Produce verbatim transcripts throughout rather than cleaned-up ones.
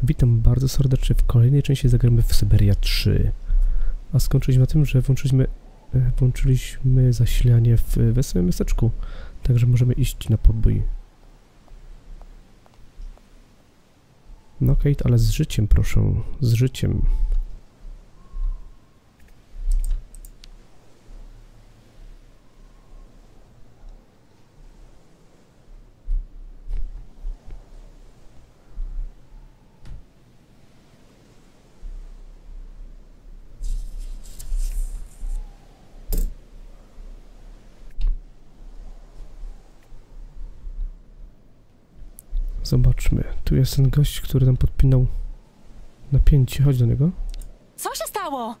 Witam bardzo serdecznie w kolejnej części zagramy w Syberia trzy. A skończyliśmy na tym, że włączyliśmy, włączyliśmy zasilanie w wesołym miasteczku. Także możemy iść na podbój. No Kate, ale z życiem proszę, z życiem. Zobaczmy. Tu jest ten gość, który nam podpinał napięcie. Chodź do niego. Co się stało?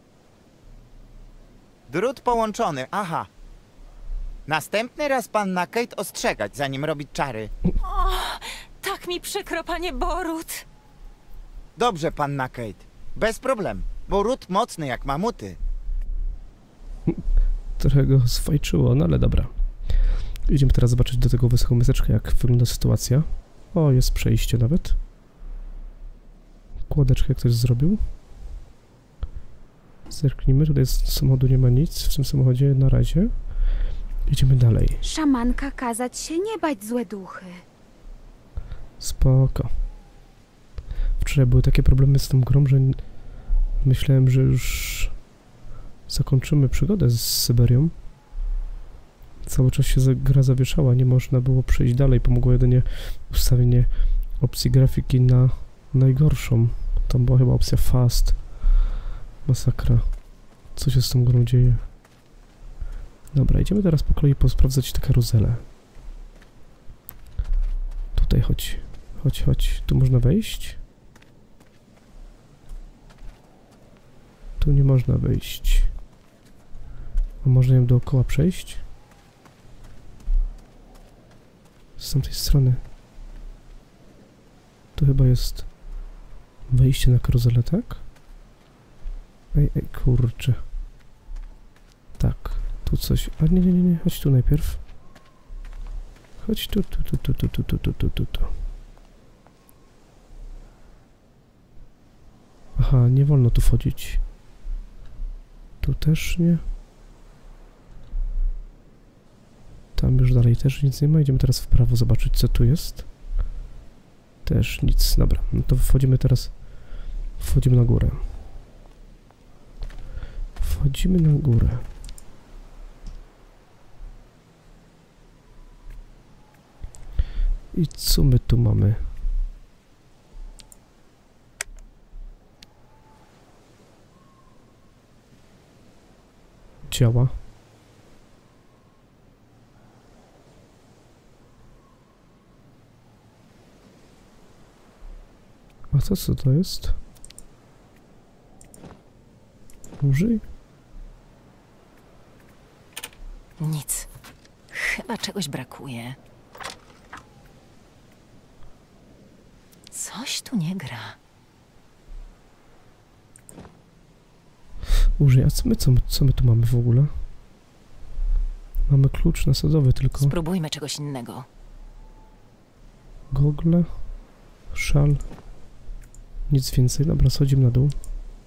Drut połączony, aha. Następny raz panna Kate ostrzegać, zanim robić czary. O, tak mi przykro, panie Borut. Dobrze, panna Kate. Bez problem. Borut mocny jak mamuty. Trochę go sfajczyło, no ale dobra. Idziemy teraz zobaczyć do tego wysokiego miasteczka, jak wygląda sytuacja. O, jest przejście nawet. Kładeczkę ktoś zrobił. Zerknijmy, tutaj z samochodu nie ma nic w tym samochodzie na razie. Idziemy dalej. Szamanka kazać się nie bać złe duchy. Spoko. Wczoraj były takie problemy z tą grą, że myślałem, że już zakończymy przygodę z Syberią. Cały czas się gra zawieszała, nie można było przejść dalej. Pomogło jedynie ustawienie opcji grafiki na najgorszą. Tam była chyba opcja fast. Masakra. Co się z tą grą dzieje? Dobra, idziemy teraz po kolei posprawdzać te karuzele. Tutaj chodź. Chodź, chodź. Tu można wejść? Tu nie można wejść. A można ją dookoła przejść? Z tamtej strony. Tu chyba jest wejście na karuzelę, tak? Ej, ej, kurczę. Tak, tu coś... A nie, nie, nie, nie, chodź tu najpierw. Chodź tu, tu, tu, tu, tu, tu, tu, tu, tu, tu, tu. Aha, nie wolno tu wchodzić. Tu też nie. Tam już dalej też nic nie ma. Idziemy teraz w prawo zobaczyć, co tu jest. Też nic. Dobra, no to wchodzimy teraz... Wchodzimy na górę. Wchodzimy na górę. I co my tu mamy? Działa. A co, co to jest? Użyj? Nic. Chyba czegoś brakuje. Coś tu nie gra. Użyj, a co my, co, co my tu mamy w ogóle? Mamy klucz nasadowy tylko. Spróbujmy czegoś innego. Gogle. Szal. Nic więcej. Dobra, schodzimy na dół.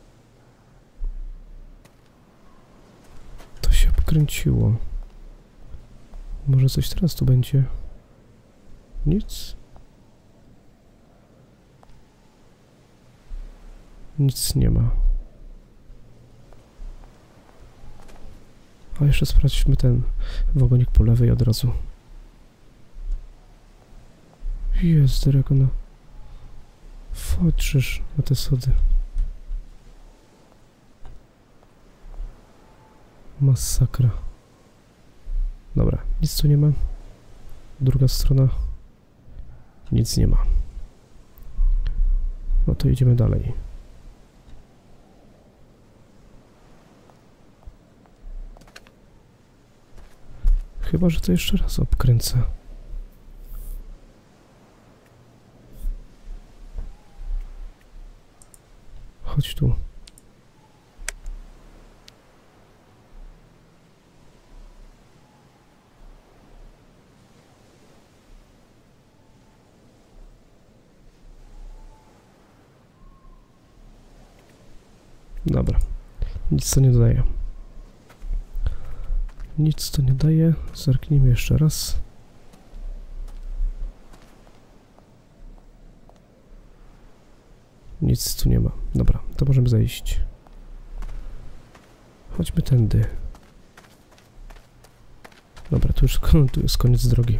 To się obkręciło. Może coś teraz tu będzie? Nic? Nic nie ma. A jeszcze sprawdźmy ten wagonik po lewej od razu. Jest, daleko no. Wchodzisz na te schody. Masakra. Dobra, nic tu nie ma. Druga strona. Nic nie ma. No to idziemy dalej. Chyba, że to jeszcze raz obkręcę. Chodź tu. Dobra. Nic to nie daje. Nic to nie daje. Zerknijmy jeszcze raz. Nic tu nie ma. Dobra, to możemy zejść. Chodźmy tędy. Dobra, tu już tu jest koniec drogi.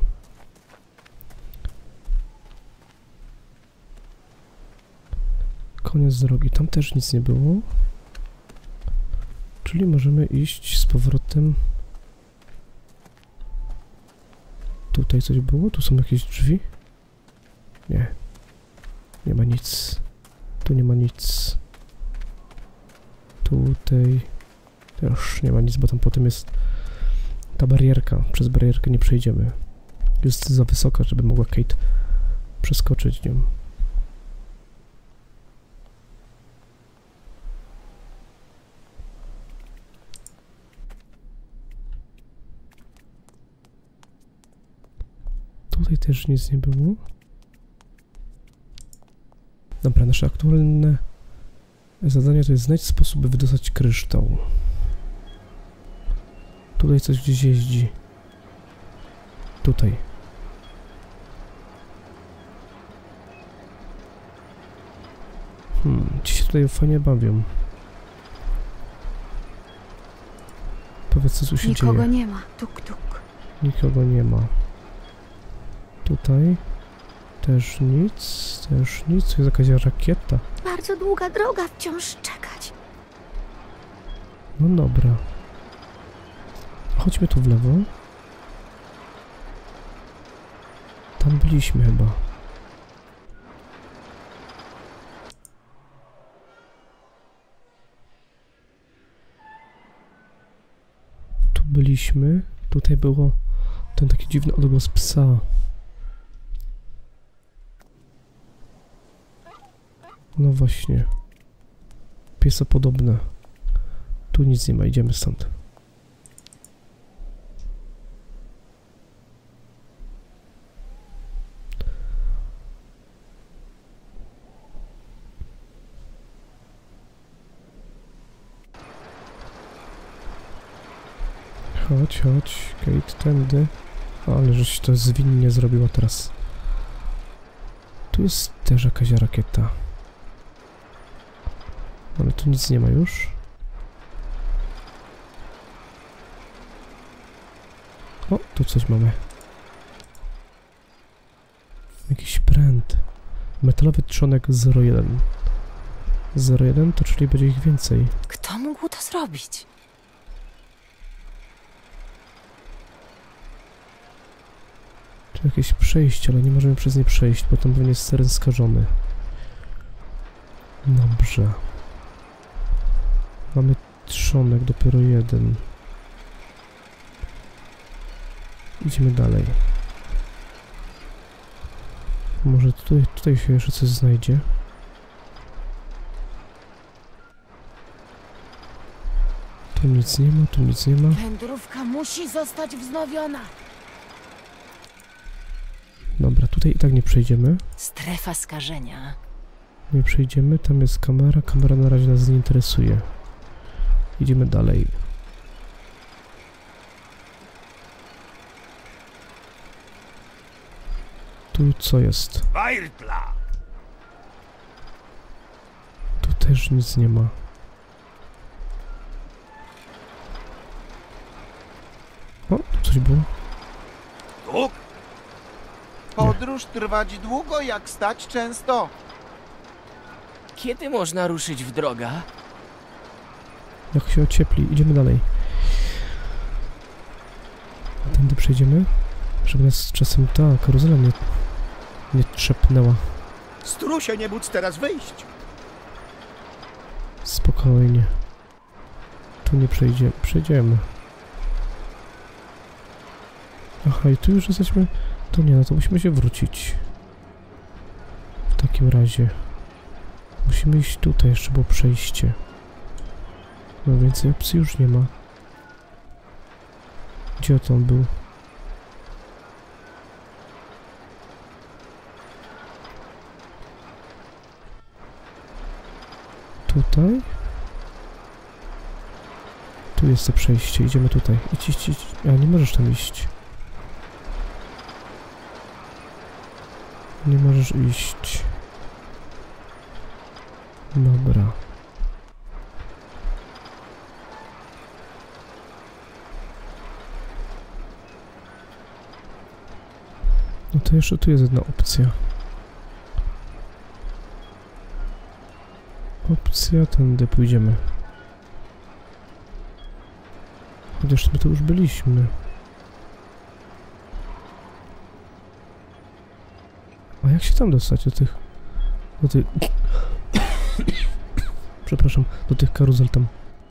Koniec drogi. Tam też nic nie było. Czyli możemy iść z powrotem. Tutaj coś było? Tu są jakieś drzwi? Nie. Nie ma nic. Tu nie ma nic. Tutaj też nie ma nic, bo tam potem jest ta barierka. Przez barierkę nie przejdziemy. Jest za wysoka, żeby mogła Kate przeskoczyć nią. Tutaj też nic nie było. Dobra, nasze aktualne zadanie to jest znaleźć sposób, by wydostać kryształ. Tutaj coś gdzieś jeździ. Tutaj. Hmm, ci się tutaj fajnie bawią. Powiedz, co tu się Nikogo dzieje. nie ma. Tuk, tuk. Nikogo nie ma. Tutaj też nic, też nic. To jest jakaś rakieta. Bardzo długa droga, wciąż czekać. No dobra. Chodźmy tu w lewo. Tam byliśmy chyba. Tu byliśmy. Tutaj było ten taki dziwny odgłos psa. No właśnie. Piesopodobne. Tu nic nie ma, idziemy stąd. Chodź, chodź, Kate, tędy. Ale żeś to zwinnie zrobiła teraz. Tu jest też jakaś rakieta. Ale tu nic nie ma już. O, tu coś mamy. Jakiś pręt. Metalowy trzonek zero jeden. zero jeden to czyli będzie ich więcej. Kto mógł to zrobić? Tu jakieś przejście, ale nie możemy przez nie przejść, bo tam pewnie jest teren skażony. Dobrze. Mamy trzonek, dopiero jeden. Idziemy dalej. Może tutaj, tutaj się jeszcze coś znajdzie. Tu nic nie ma, tu nic nie ma. Wędrówka musi zostać wznowiona. Dobra, tutaj i tak nie przejdziemy. Strefa skażenia. Nie przejdziemy, tam jest kamera. Kamera na razie nas nie interesuje. Idziemy dalej. Tu co jest? Tu też nic nie ma. O, tu coś było. Podróż trwać długo, jak stać często. Kiedy można ruszyć w drogę? Jak się ociepli, idziemy dalej. Tędy przejdziemy, żeby nas czasem ta karuzela nie, nie trzepnęła. Strusie nie móc teraz wyjść. Spokojnie. Tu nie przejdzie, przejdziemy. Aha, i tu już jesteśmy. To nie, no to musimy się wrócić. W takim razie. Musimy iść tutaj, jeszcze było przejście. No więcej opcji już nie ma. Gdzie to on był? Tutaj? Tu jest to przejście, idziemy tutaj. Idź, idź, idź. A, nie możesz tam iść. Nie możesz iść. Dobra. No to jeszcze tu jest jedna opcja. Opcja, tędy pójdziemy. Chociaż my tu już byliśmy. A jak się tam dostać do tych... Do tych... Przepraszam, do tych karuzel tam.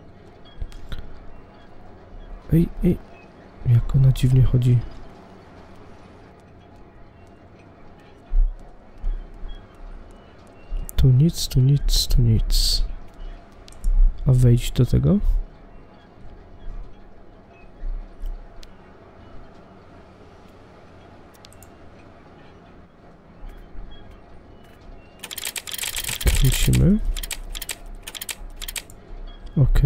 Ej, ej. Jak ona dziwnie chodzi. Tu nic, tu nic, tu nic. A wejdź do tego? Kręcimy. Ok.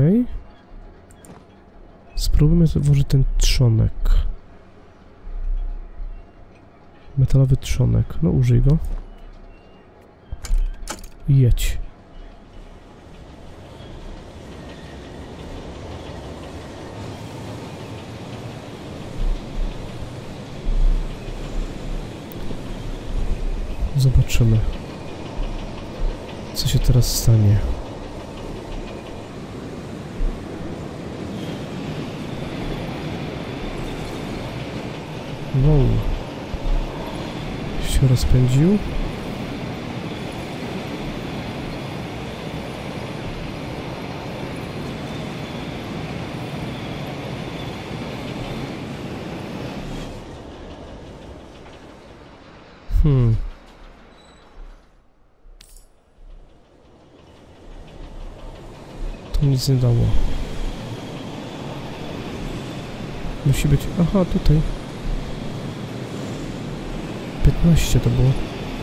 Spróbujmy założyć ten trzonek. Metalowy trzonek. No użyj go. Jedź. Zobaczymy, co się teraz stanie. Wow. Się rozpędził. Hmm. To nic nie dało. Musi być... Aha, tutaj. piętnaście to było.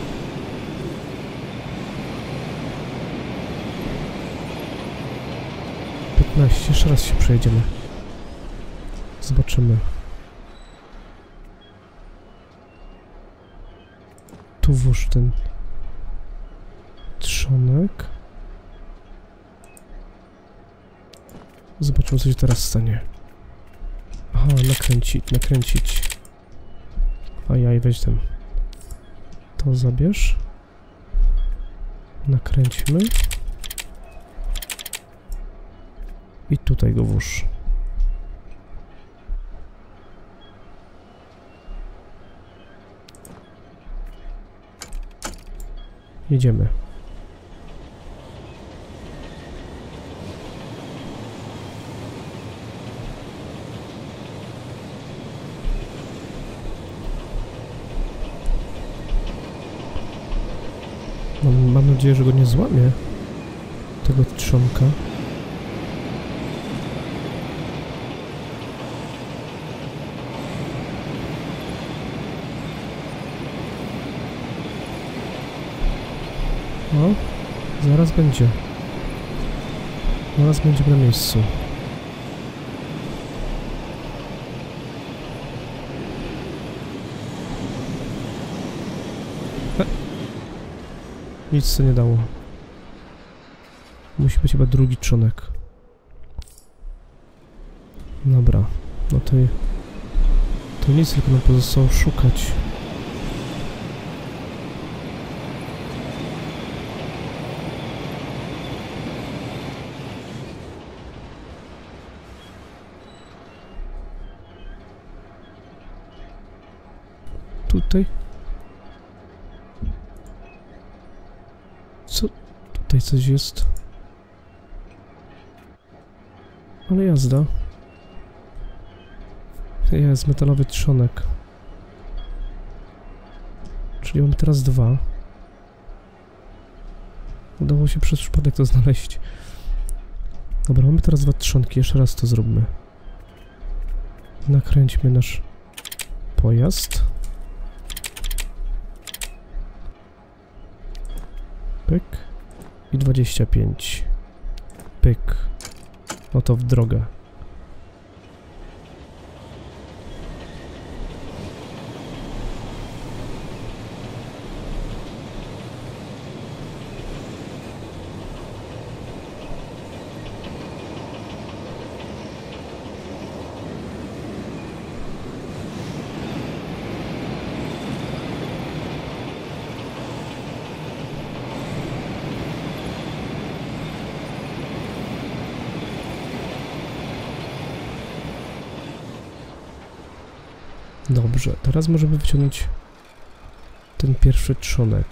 piętnaście. Jeszcze raz się przejedziemy. Zobaczymy. Tu włóż ten trzonek. Zobaczymy, co się teraz stanie. Aha, nakręcić, nakręcić. Ajaj, weź ten. To zabierz. Nakręćmy. I tutaj go włóż. Jedziemy. Mam, mam nadzieję, że go nie złamie. Tego trzonka. No, zaraz będzie. Zaraz będzie na miejscu. He. Nic to nie dało. Musi być chyba drugi trzonek. Dobra, no to, to nic, tylko nam pozostało szukać. Tutaj? Co? Tutaj coś jest. Ale jazda. Jest metalowy trzonek. Czyli mamy teraz dwa. Udało się przez przypadek to znaleźć. Dobra, mamy teraz dwa trzonki. Jeszcze raz to zróbmy. Nakręćmy nasz pojazd. Pyk. I dwadzieścia pięć. Pyk. No to w drogę. Dobrze, teraz możemy wyciągnąć ten pierwszy trzonek.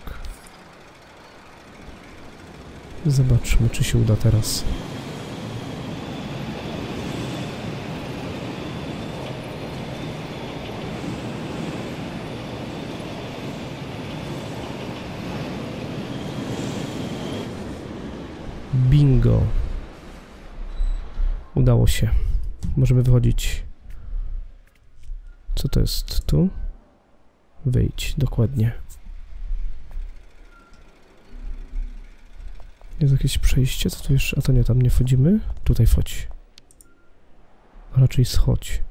Zobaczmy, czy się uda teraz. Bingo. Udało się. Możemy wychodzić. Co to jest tu? Wyjdź, dokładnie. Jest jakieś przejście? Co tu jeszcze? A to nie, tam nie wchodzimy. Tutaj wchodź. A raczej schodź.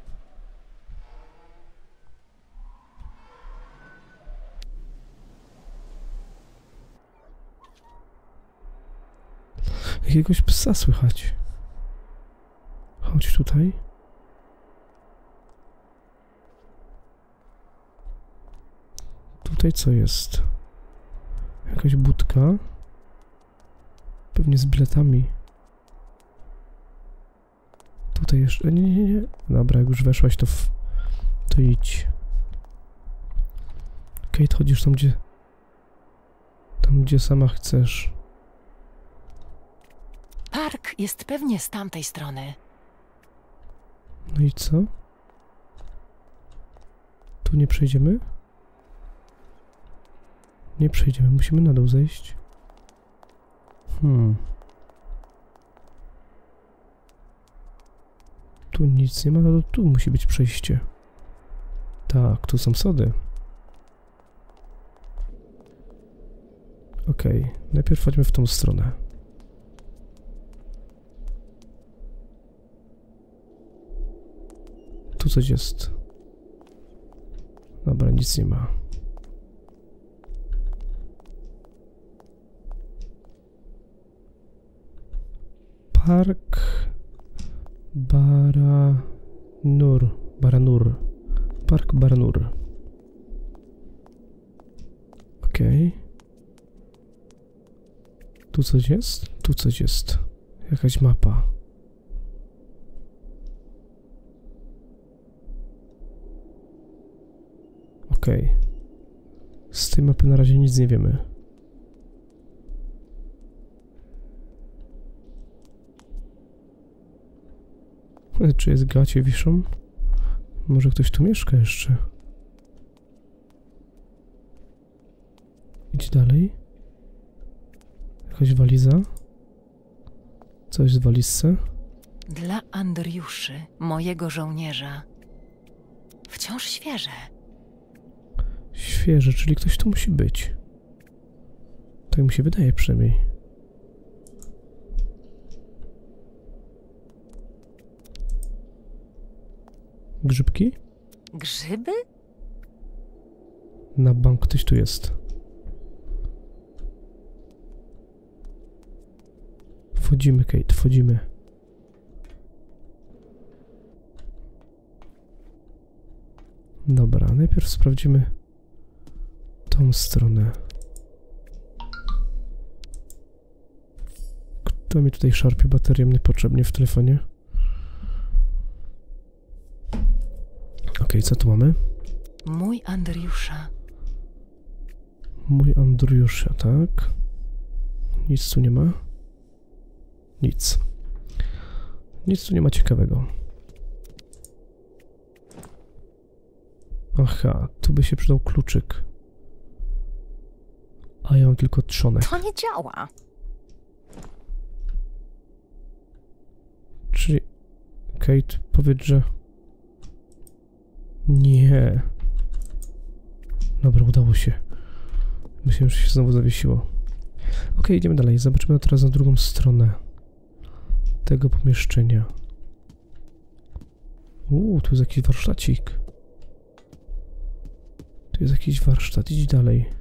Jakiegoś psa słychać. Chodź tutaj. Tutaj co jest? Jakaś budka. Pewnie z biletami. Tutaj jeszcze... Nie, nie, nie. Dobra, jak już weszłaś, to, w... to idź. Kate, chodzisz tam, gdzie... Tam, gdzie sama chcesz. Park jest pewnie z tamtej strony. No i co? Tu nie przejdziemy? Nie przejdziemy, musimy na dół zejść. Hmm. Tu nic nie ma, no tu musi być przejście. Tak, tu są sody. Okej, okay. Najpierw chodźmy w tą stronę. Tu coś jest. Dobra, nic nie ma. Park Baranur. Baranur. Park Baranur. Okej. Okay. Tu coś jest? Tu coś jest. Jakaś mapa. Okej. Okay. Z tej mapy na razie nic nie wiemy. Czy jest gacie wiszą? Może ktoś tu mieszka jeszcze? Idź dalej. Jakaś waliza? Coś w walizce? Dla Andriuszy, mojego żołnierza. Wciąż świeże. Świeże, czyli ktoś tu musi być. Tak mi się wydaje przynajmniej. Grzybki? Grzyby? Na bank ktoś tu jest. Wchodzimy, Kate, wchodzimy. Dobra, najpierw sprawdzimy tą stronę. Kto mi tutaj szarpie baterią niepotrzebnie w telefonie? Okej, okay, co tu mamy? Mój Andriusza. Mój Andriusza, tak? Nic tu nie ma? Nic. Nic tu nie ma ciekawego. Aha, tu by się przydał kluczyk. A ja mam tylko trzonek. To nie działa. Czyli... Kate, powiedz, że... Nie. Dobra, udało się. Myślałem, że się znowu zawiesiło. Okej, okay, idziemy dalej. Zobaczymy teraz na drugą stronę tego pomieszczenia. Uuu, tu jest jakiś warsztacik. Tu jest jakiś warsztat. Idź dalej.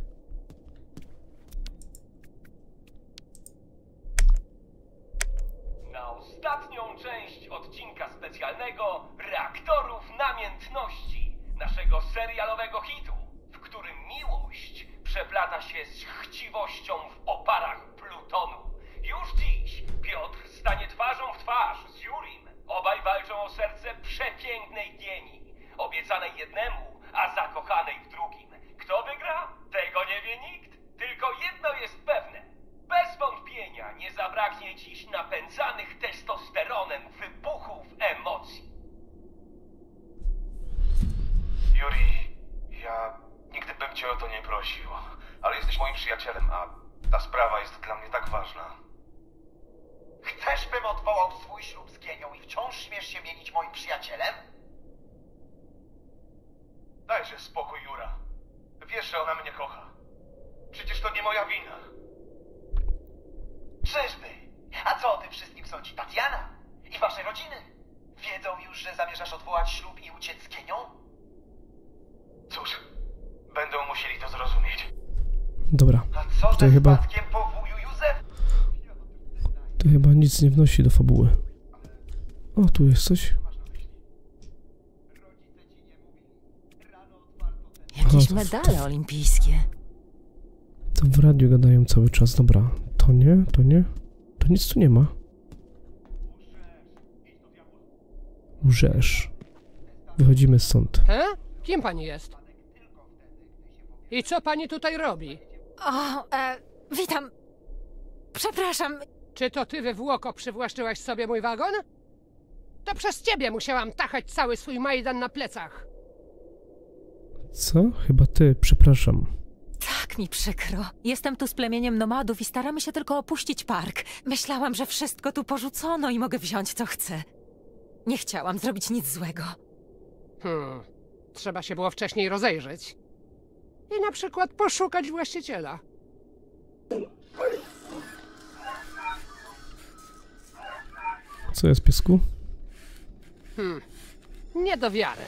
Na ostatnią część odcinka specjalnego Reaktorów Namiętności, naszego serialowego hitu, w którym miłość przeplata się z chciwością w oparach plutonu. Już dziś Piotr stanie twarzą w twarz z Jurim. Obaj walczą o serce przepięknej Gieni, obiecanej jednemu, pragnie dziś napędzanych testosteronem wybuchów emocji. Yuri, ja nigdy bym cię o to nie prosił, ale jesteś moim przyjacielem, a ta sprawa jest dla mnie tak ważna. Chcesz, bym odwołał swój ślub z Gienią i wciąż śmiesz się mienić moim przyjacielem? Dajże spokój, Jura. Wiesz, że ona mnie kocha. Przecież to nie moja wina. Czyżby? A co o tym wszystkim sądzi Tatiana? I wasze rodziny? Wiedzą już, że zamierzasz odwołać ślub i uciec z Gienią? Cóż, będą musieli to zrozumieć. Dobra, A co to ze chyba, spadkiem po wuju Józef? to chyba nic nie wnosi do fabuły. O, tu jest coś. Jakieś O, medale olimpijskie. To w radiu gadają cały czas. Dobra, to nie, to nie. To nic tu nie ma. Łżesz. Wychodzimy stąd. He? Kim pani jest? I co pani tutaj robi? O, e, witam. Przepraszam. Czy to ty we Włoko przywłaszczyłaś sobie mój wagon? To przez ciebie musiałam tachać cały swój Majdan na plecach. Co? Chyba ty, przepraszam. Tak mi przykro. Jestem tu z plemieniem nomadów i staramy się tylko opuścić park. Myślałam, że wszystko tu porzucono i mogę wziąć co chcę. Nie chciałam zrobić nic złego. Hmm, trzeba się było wcześniej rozejrzeć. I na przykład poszukać właściciela. Co jest, piesku? Hmm, nie do wiary.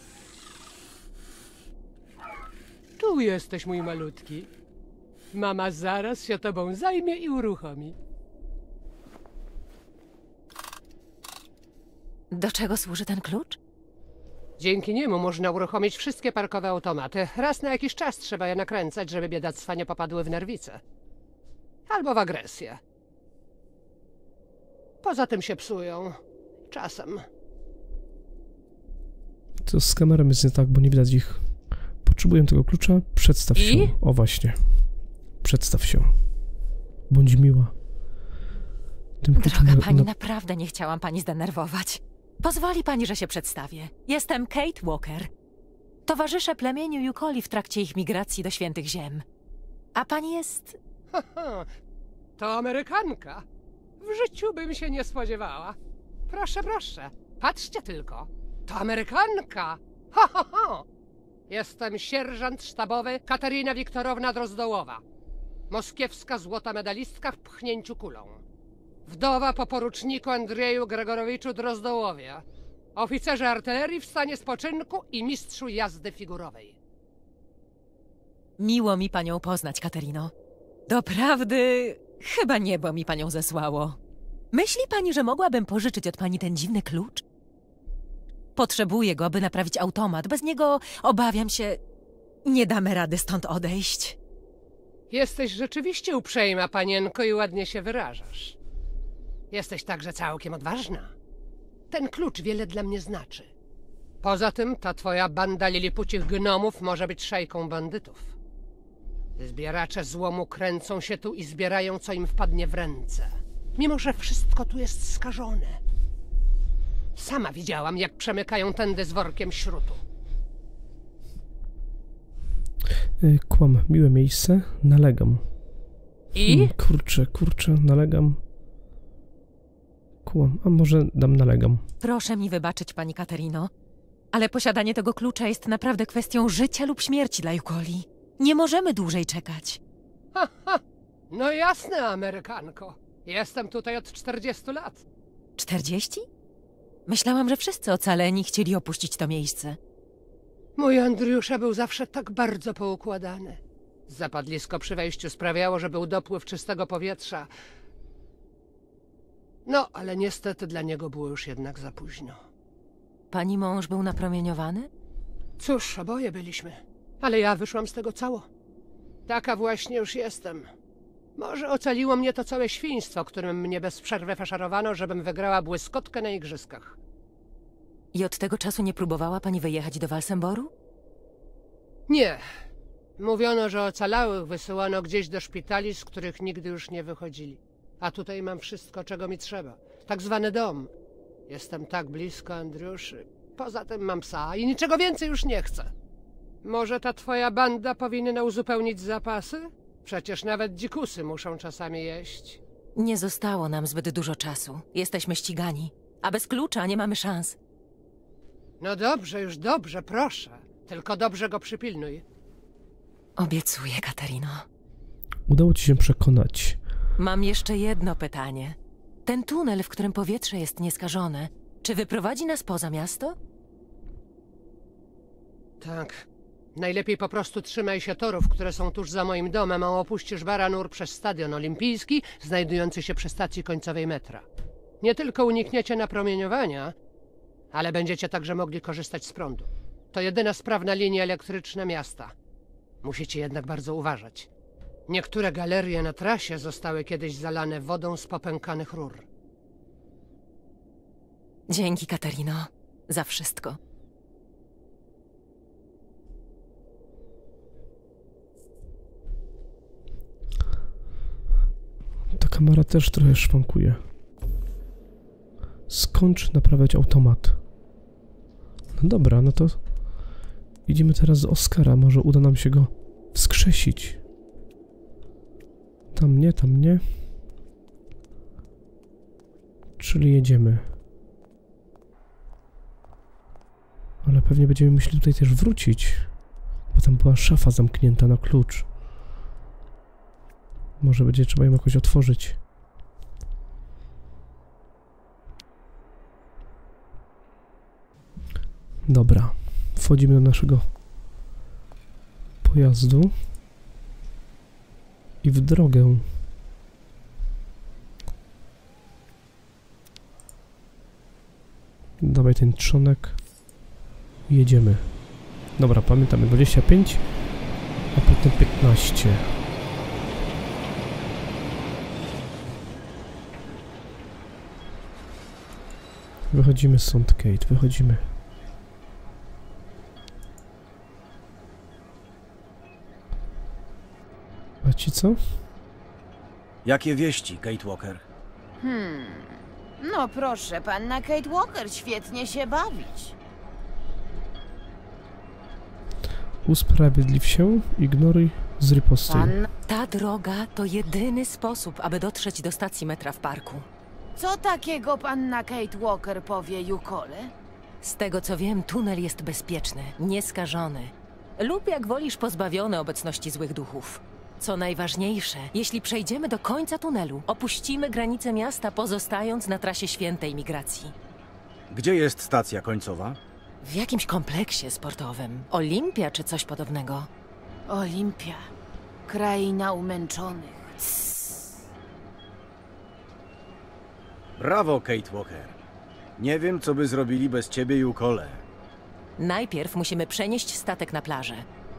Tu jesteś, mój malutki. Mama zaraz się tobą zajmie i uruchomi. Do czego służy ten klucz? Dzięki niemu można uruchomić wszystkie parkowe automaty. Raz na jakiś czas trzeba je nakręcać, żeby biedactwa nie popadły w nerwice. Albo w agresję. Poza tym się psują. Czasem. Co z kamerą jest nie tak, bo nie widać ich. Potrzebuję tego klucza. Przedstaw I? się. O właśnie. Przedstaw się. Bądź miła. Tym kluczem Droga na- pani, na- naprawdę nie chciałam pani zdenerwować. Pozwoli pani, że się przedstawię. Jestem Kate Walker. Towarzyszę plemieniu Yukoli w trakcie ich migracji do Świętych Ziem. A pani jest... Haha, to Amerykanka. W życiu bym się nie spodziewała. Proszę, proszę, patrzcie tylko. To Amerykanka. Ha, ha, ha. Jestem sierżant sztabowy Katarina Wiktorowna Drozdołowa. Moskiewska złota medalistka w pchnięciu kulą. Wdowa po poruczniku Andrzeju Gregorowiczu Drozdołowie. Oficerze artylerii w stanie spoczynku i mistrzu jazdy figurowej. Miło mi panią poznać, Katerino. Doprawdy, chyba niebo mi panią zesłało. Myśli pani, że mogłabym pożyczyć od pani ten dziwny klucz? Potrzebuję go, aby naprawić automat. Bez niego, obawiam się, nie damy rady stąd odejść. Jesteś rzeczywiście uprzejma, panienko, i ładnie się wyrażasz. Jesteś także całkiem odważna. Ten klucz wiele dla mnie znaczy. Poza tym ta twoja banda lilipucich gnomów może być szajką bandytów. Zbieracze złomu kręcą się tu i zbierają, co im wpadnie w ręce. Mimo że wszystko tu jest skażone. Sama widziałam, jak przemykają tędy z workiem śrutu. Y, Kłam, miłe miejsce. Nalegam. I? Hmm, kurczę, kurczę, nalegam. Kłam, a może dam nalegam. Proszę mi wybaczyć, pani Katerino, ale posiadanie tego klucza jest naprawdę kwestią życia lub śmierci dla Yukoli. Nie możemy dłużej czekać. Ha, ha. No jasne, Amerykanko. Jestem tutaj od czterdziestu lat. Czterdzieści? Myślałam, że wszyscy ocaleni chcieli opuścić to miejsce. Mój Andriusza był zawsze tak bardzo poukładany. Zapadlisko przy wejściu sprawiało, że był dopływ czystego powietrza. No, ale niestety dla niego było już jednak za późno. Pani mąż był napromieniowany? Cóż, oboje byliśmy. Ale ja wyszłam z tego cało. Taka właśnie już jestem. Może ocaliło mnie to całe świństwo, którym mnie bez przerwy faszerowano, żebym wygrała błyskotkę na igrzyskach. I od tego czasu nie próbowała pani wyjechać do Walsemboru? Nie. Mówiono, że ocalałych wysyłano gdzieś do szpitali, z których nigdy już nie wychodzili. A tutaj mam wszystko, czego mi trzeba. Tak zwany dom. Jestem tak blisko Andriuszy. Poza tym mam psa i niczego więcej już nie chcę. Może ta twoja banda powinna uzupełnić zapasy? Przecież nawet dzikusy muszą czasami jeść. Nie zostało nam zbyt dużo czasu. Jesteśmy ścigani. A bez klucza nie mamy szans. No dobrze, już dobrze, proszę. Tylko dobrze go przypilnuj. Obiecuję, Katerino. Udało ci się przekonać. Mam jeszcze jedno pytanie. Ten tunel, w którym powietrze jest nieskażone, czy wyprowadzi nas poza miasto? Tak. Najlepiej po prostu trzymaj się torów, które są tuż za moim domem, a opuścisz Baranur przez Stadion Olimpijski, znajdujący się przy stacji końcowej metra. Nie tylko unikniecie napromieniowania, ale będziecie także mogli korzystać z prądu. To jedyna sprawna linia elektryczna miasta. Musicie jednak bardzo uważać. Niektóre galerie na trasie zostały kiedyś zalane wodą z popękanych rur. Dzięki, Katerino, za wszystko. Ta kamera też trochę szwankuje. Skończ naprawiać automat. No dobra, no to idziemy teraz z Oskara. Może uda nam się go wskrzesić. Tam nie, tam nie. Czyli jedziemy. Ale pewnie będziemy musieli tutaj też wrócić. Bo tam była szafa zamknięta na klucz. Może będzie trzeba ją jakoś otworzyć. Dobra. Wchodzimy do naszego pojazdu. I w drogę. Dawaj ten trzonek. Jedziemy. Dobra, pamiętamy. dwadzieścia pięć, a potem piętnaście. Wychodzimy stąd, Kate. Wychodzimy. A ci co? Jakie wieści, Kate Walker? Hmm. No proszę, panna Kate Walker świetnie się bawić. Usprawiedliw się, ignoruj, zripostuj. Panna... Ta droga to jedyny sposób, aby dotrzeć do stacji metra w parku. Co takiego panna Kate Walker powie Yukole? Z tego co wiem, tunel jest bezpieczny, nieskażony. Lub jak wolisz, pozbawiony obecności złych duchów. Co najważniejsze, jeśli przejdziemy do końca tunelu, opuścimy granice miasta, pozostając na trasie świętej migracji. Gdzie jest stacja końcowa? W jakimś kompleksie sportowym. Olimpia czy coś podobnego. Olimpia. Kraina umęczonych. Css. Brawo, Kate Walker. Nie wiem, co by zrobili bez ciebie i Ukole. Najpierw musimy przenieść statek na plażę.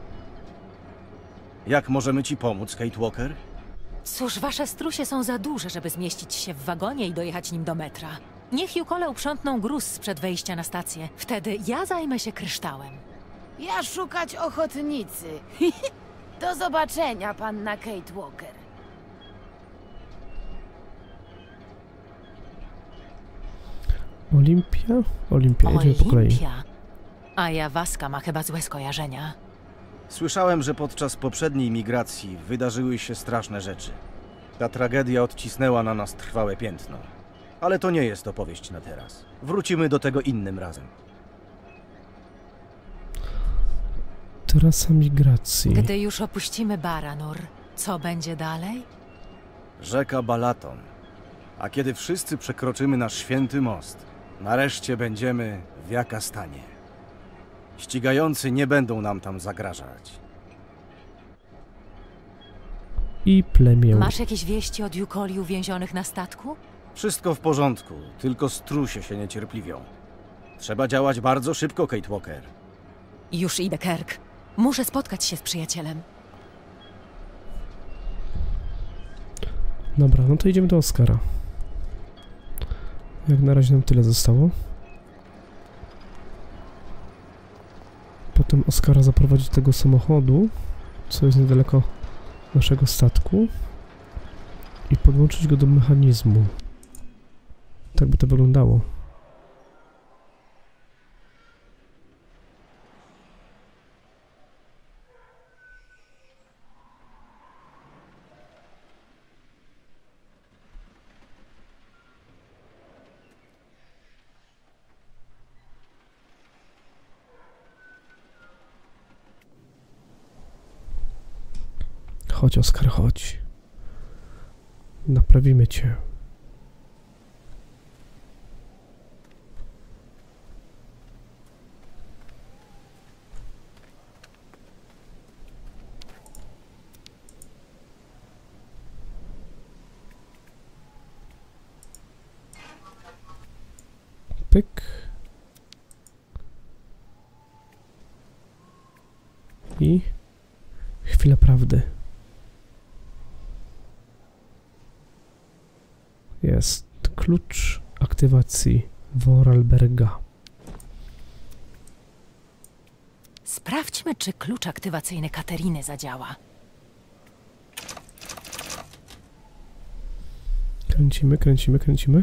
Jak możemy ci pomóc, Kate Walker? Cóż, wasze strusie są za duże, żeby zmieścić się w wagonie i dojechać nim do metra. Niech Yukole uprzątną gruz sprzed wejścia na stację. Wtedy ja zajmę się kryształem. Ja szukać ochotnicy. Do zobaczenia, panna Kate Walker. Olimpia? Olimpia, jedziemy po kolei. Olimpia? A Jawaska ma chyba złe skojarzenia. Słyszałem, że podczas poprzedniej migracji wydarzyły się straszne rzeczy. Ta tragedia odcisnęła na nas trwałe piętno. Ale to nie jest opowieść na teraz. Wrócimy do tego innym razem. Trasa migracji. Gdy już opuścimy Baranur, co będzie dalej? Rzeka Balaton. A kiedy wszyscy przekroczymy nasz święty most, nareszcie będziemy w Jakastanie. Ścigający nie będą nam tam zagrażać. I plemię. Masz jakieś wieści od Yukoli uwięzionych na statku? Wszystko w porządku, tylko strusie się niecierpliwią. Trzeba działać bardzo szybko, Kate Walker. Już idę, Kirk. Muszę spotkać się z przyjacielem. Dobra, no to idziemy do Oskara. Jak na razie nam tyle zostało. Potem Oskara zaprowadzi do tego samochodu, co jest niedaleko naszego statku. i podłączyć go do mechanizmu. Tak by to wyglądało. Chodź, Oskar, chodź. Naprawimy cię. Pyk. I chwila prawdy. Jest klucz aktywacji Vorarlberga. Sprawdźmy, czy klucz aktywacyjny Kateriny zadziała. Kręcimy, kręcimy, kręcimy.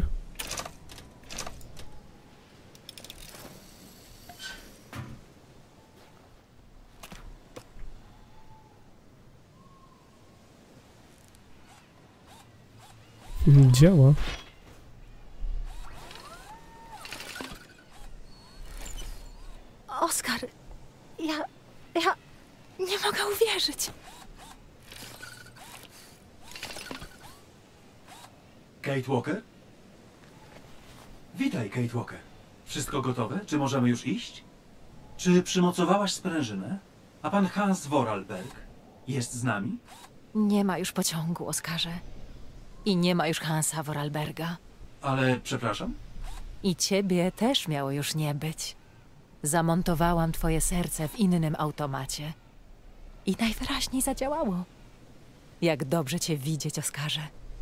Działa. Oskar, ja... ja... nie mogę uwierzyć. Kate Walker? Witaj, Kate Walker. Wszystko gotowe? Czy możemy już iść? Czy przymocowałaś sprężynę? A pan Hans Vorarlberg jest z nami? Nie ma już pociągu, Oskarze. I nie ma już Hansa Vorarlberga. Ale, przepraszam? I ciebie też miało już nie być. Zamontowałam twoje serce w innym automacie. I najwyraźniej zadziałało. Jak dobrze cię widzieć, Oskarze.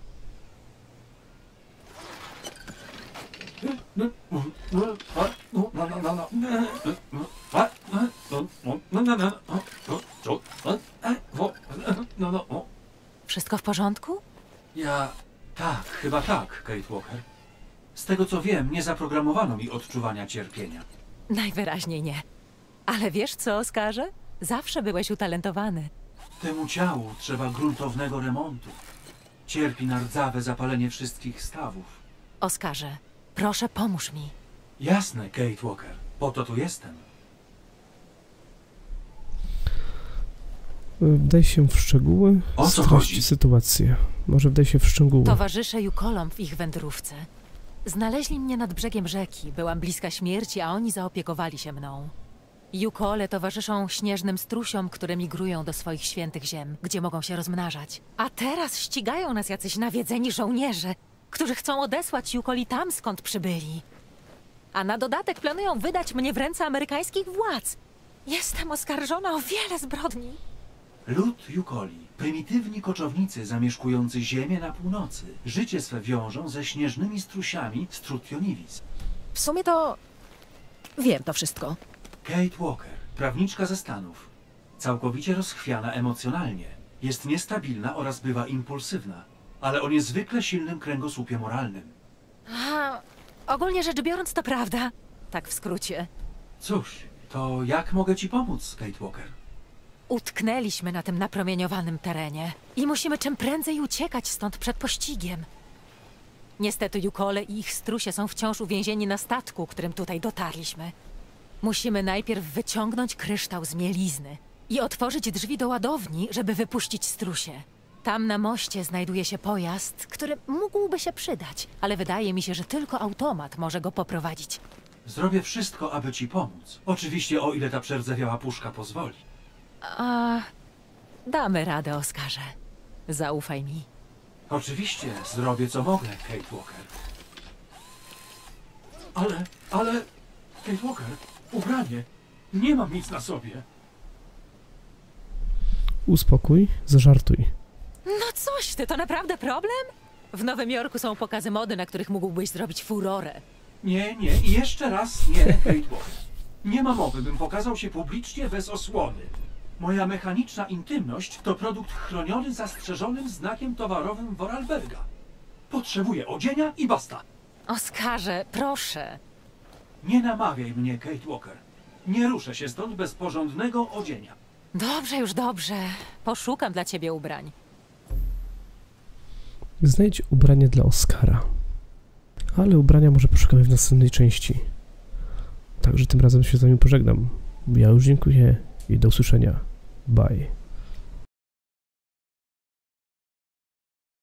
Wszystko w porządku? Ja... tak, chyba tak, Kate Walker. Z tego co wiem, nie zaprogramowano mi odczuwania cierpienia. Najwyraźniej nie. Ale wiesz co, Oskarze? Zawsze byłeś utalentowany. Temu ciału trzeba gruntownego remontu. Cierpi na rdzawe zapalenie wszystkich stawów. Oskarze, proszę pomóż mi. Jasne, Kate Walker. Po to tu jestem. Wdaj się w szczegóły. O co chodzi? Sytuację. Może wdaj się w szczegóły. Towarzyszę Jukolom w ich wędrówce. Znaleźli mnie nad brzegiem rzeki. Byłam bliska śmierci, a oni zaopiekowali się mną. Jukole towarzyszą śnieżnym strusiom, które migrują do swoich świętych ziem, gdzie mogą się rozmnażać. A teraz ścigają nas jacyś nawiedzeni żołnierze, którzy chcą odesłać Jukoli tam, skąd przybyli. A na dodatek planują wydać mnie w ręce amerykańskich władz. Jestem oskarżona o wiele zbrodni. Lud Jukoli, prymitywni koczownicy zamieszkujący ziemię na północy, życie swe wiążą ze śnieżnymi strusiami z Trudtionivis. W sumie to... wiem to wszystko. Kate Walker, prawniczka ze Stanów. Całkowicie rozchwiana emocjonalnie. Jest niestabilna oraz bywa impulsywna, ale o niezwykle silnym kręgosłupie moralnym. A, ogólnie rzecz biorąc to prawda. Tak w skrócie. Cóż, to jak mogę ci pomóc, Kate Walker? Utknęliśmy na tym napromieniowanym terenie i musimy czym prędzej uciekać stąd przed pościgiem. Niestety Jukole i ich strusie są wciąż uwięzieni na statku, którym tutaj dotarliśmy. Musimy najpierw wyciągnąć kryształ z mielizny i otworzyć drzwi do ładowni, żeby wypuścić strusie. Tam na moście znajduje się pojazd, który mógłby się przydać, ale wydaje mi się, że tylko automat może go poprowadzić. Zrobię wszystko, aby ci pomóc. Oczywiście, o ile ta przerdzewiała puszka pozwoli. A... damy radę, Oskarze. Zaufaj mi. Oczywiście, zrobię co mogę, Kate Walker. Ale, ale... Kate Walker, ubranie. Nie mam nic na sobie. Uspokój, zażartuj. No coś ty, to naprawdę problem? W Nowym Jorku są pokazy mody, na których mógłbyś zrobić furorę. Nie, nie i jeszcze raz nie, Kate Walker. Nie ma mowy, bym pokazał się publicznie bez osłony. Moja mechaniczna intymność to produkt chroniony zastrzeżonym znakiem towarowym Vorarlberga. Potrzebuję odzienia i basta. Oskarze, proszę. Nie namawiaj mnie, Kate Walker. Nie ruszę się stąd bez porządnego odzienia. Dobrze, już dobrze. Poszukam dla ciebie ubrań. Znajdź ubranie dla Oskara. Ale ubrania może poszukamy w następnej części. Także tym razem się z wami pożegnam. Ja już dziękuję i do usłyszenia. Bye.